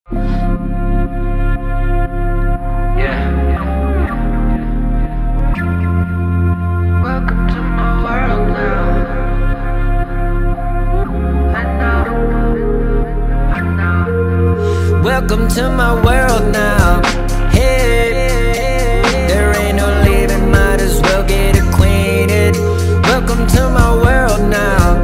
Welcome to my world now. I know. Welcome to my world now. Hey, there ain't no leaving, might as well get acquainted. Welcome to my world now.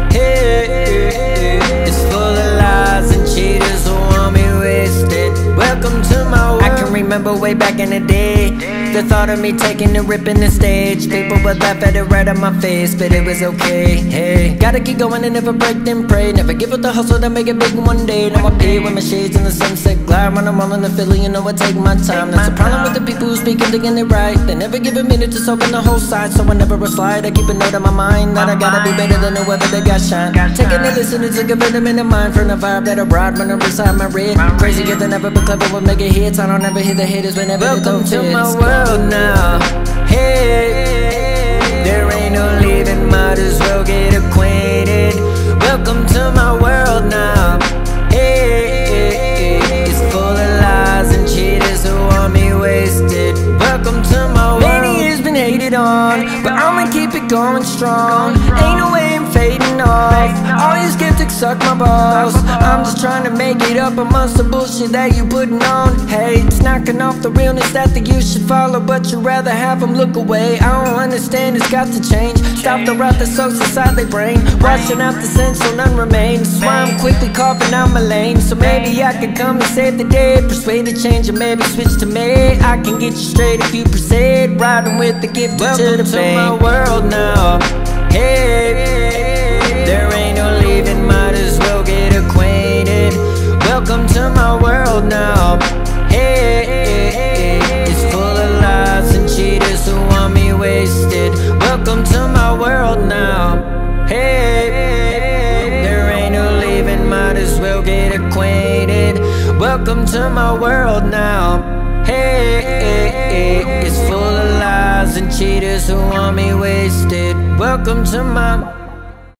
Hey, it's full of lies and cheaters who want me wasted. Welcome to my world. I can remember way back in the day, the thought of me taking and ripping the stage. People would laugh at it right on my face, but it was okay. Hey, gotta keep going and never break then pray. Never give up the hustle to make it big one day. Now I pay with my shades in the sunset glide. When I'm rolling the Philly, you know I take my time. That's the problem with the people who speak and thinking it right. They never give a minute to soak in the whole side, so I never slide. I keep a note in my mind that I gotta be better than whoever that got shine. Taking a listen to take a vitamin in mind from the vibe that I ride when I'm beside my red. Crazier than ever, but clever with making hits. I don't ever hear the haters whenever they don't fit. Welcome to my world now. Hey, there ain't no leaving, might as well get acquainted. Welcome to my world now. Hey, it's full of lies and cheaters who want me wasted. Welcome to my world. Many years been hated on, but I'ma keep it going strong. Ain't no way I'm fading off. All you skeptics suck my balls. I'm just trying to make it up amongst the bullshit that you putting on. Hey, it's knocking off the realness that you should follow, but you'd rather have them look away. I don't understand, it's got to change. Stop the rot that soaks inside their brain, washing out the sense so none remains. That's why I'm quickly carving out my lane, so maybe I could come and save the day. Persuade the change or maybe switch to me. I can get you straight if you proceed, riding with the gift to the bank. Welcome to my world now. Hey, there ain't no leaving, might as well get acquainted. Welcome to my world now. Hey, it's full of lies and cheaters who want me wasted. Welcome to my world now. Hey, there ain't no leaving, might as well get acquainted. Welcome to my world now. Hey, it's full of lies and cheaters who want me wasted. Welcome to my